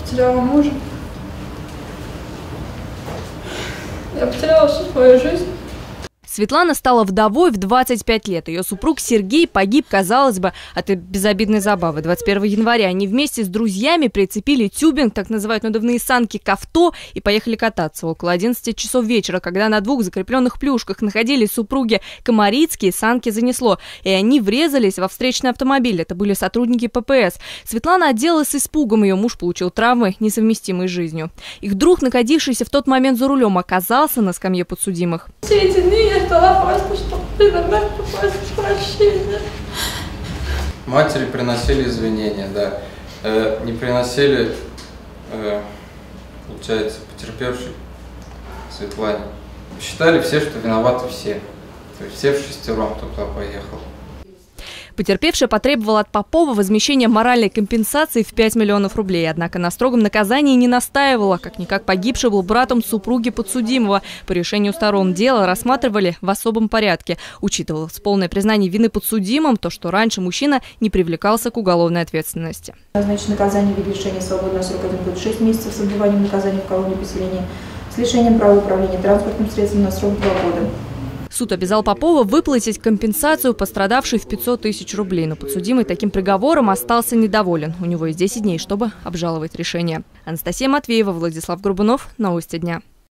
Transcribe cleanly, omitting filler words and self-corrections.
потеряла мужа. Я потеряла всю свою жизнь. Светлана стала вдовой в 25 лет. Ее супруг Сергей погиб, казалось бы, от безобидной забавы. 21 января они вместе с друзьями прицепили тюбинг, так называют надувные санки, к авто и поехали кататься. Около 11 часов вечера, когда на двух закрепленных плюшках находились супруги Комарицкие, санки занесло, и они врезались во встречный автомобиль. Это были сотрудники ППС. Светлана отделалась с испугом, ее муж получил травмы, несовместимые с жизнью. Их друг, находившийся в тот момент за рулем, оказался на скамье подсудимых. Все эти дни я ждала просто, чтобы иногда попасть в прощение. Матери приносили извинения, да. Не приносили, получается, потерпевшей Светлане. Считали все, что виноваты все. То есть все вшестером, кто туда поехал. Потерпевшая потребовала от Попова возмещения моральной компенсации в 5 миллионов рублей. Однако на строгом наказании не настаивала. Как-никак погибший был братом супруги подсудимого. По решению сторон дела рассматривали в особом порядке. Учитывалось полное признание вины подсудимым, то, что раньше мужчина не привлекался к уголовной ответственности. Назначено наказание в виде лишения свободы на срок 1 год 6 месяцев с отбыванием наказания в колонии поселения, с лишением права управления транспортным средством на срок 2 года. Суд обязал Попова выплатить компенсацию пострадавшей в 500 тысяч рублей. Но подсудимый таким приговором остался недоволен. У него есть 10 дней, чтобы обжаловать решение. Анастасия Матвеева, Владислав Горбунов. Новости дня.